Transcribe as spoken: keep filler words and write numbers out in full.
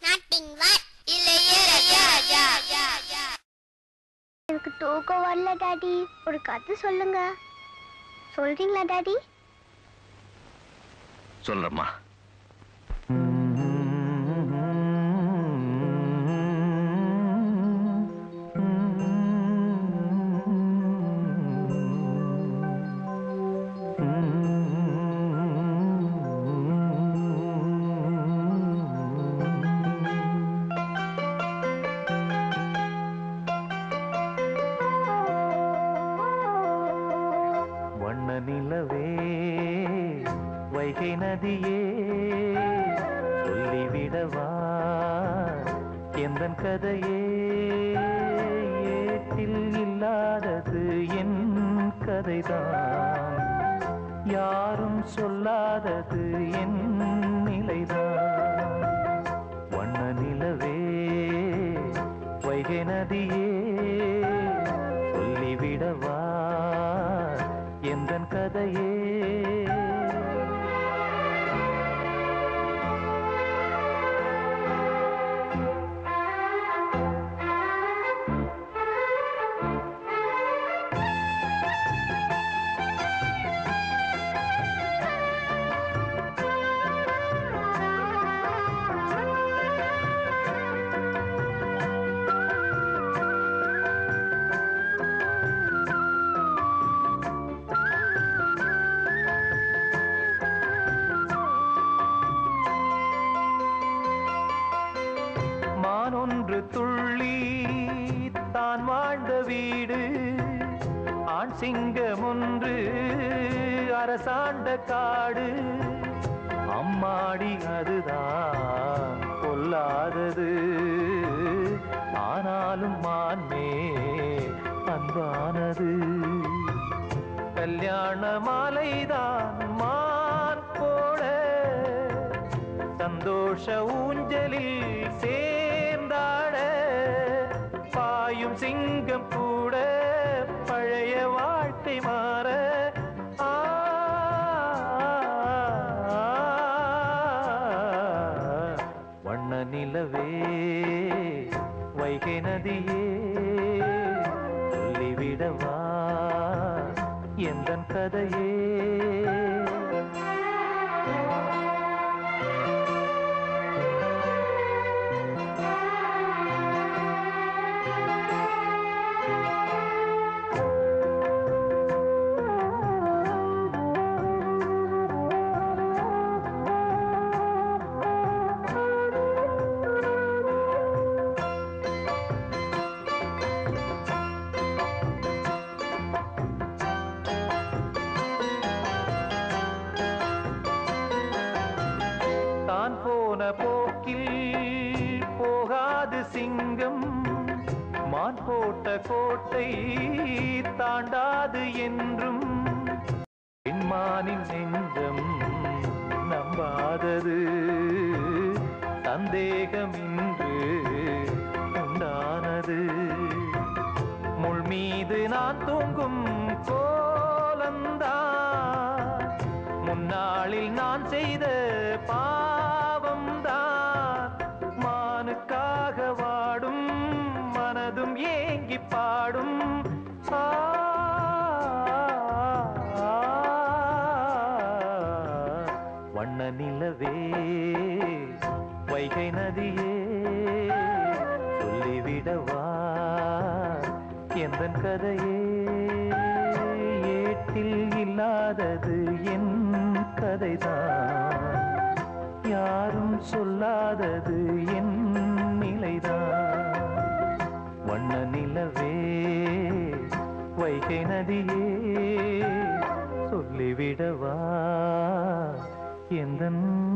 எனக்கு தூக்கம் வரல டாடி, ஒரு கதை சொல்லுங்க. சொல்றீங்களா டாடி? சொல்றம்மா. நிலவே வைகை நதியே சொல்லிவிடவா எந்தன் கதையே ஏட்டில் இல்லாதது என் கதைதான் யாரும் சொல்லாதது என் நிலைதான் வண்ண நிலவே வைகை நதியே சொல்லிவிடவா எந்தன் கதையே ஒன்று துள்ளி தான் வாழ்ந்த வீடு ஆண் சிங்கம் ஒன்று அரசாண்ட காடு அம்மாடி அதுதான் கொல்லாதது ஆனாலும் மான்மே அன்பானது கல்யாண மாலைதான் மான் போட சந்தோஷ ஊஞ்சலில் சேர்ந்தாட பாயும் சிங்கம் கூட பழைய வாழ்க்கை மாற வண்ண நிலவே வைகை நதியே சொல்லிவிடவா எந்தன் கதையே போன போக்கில் போகாது சிங்கம் மான் போட்ட கோட்டை தாண்டாது என்றும் பெண்மானின் நெஞ்சம் நம்பாதது சந்தேகம் இன்று உண்டானது முள் மீது நான் தூங்கும் கோலந்தான் முன்னாளில் நான் செய்த பாவம் தான் மானுக்காக வாடும் மனதும் ஏங்கி பாடும் வண்ண நிலவே வைகை நதியே சொல்லிவிடவா எந்தன் கதையே ஏட்டில் இல்லாதது என் கதைதான் யாரும் சொல்லாதது என் நிலைதான் வண்ண நிலவே வைகை நதியே சொல்லிவிடவா எந்தன்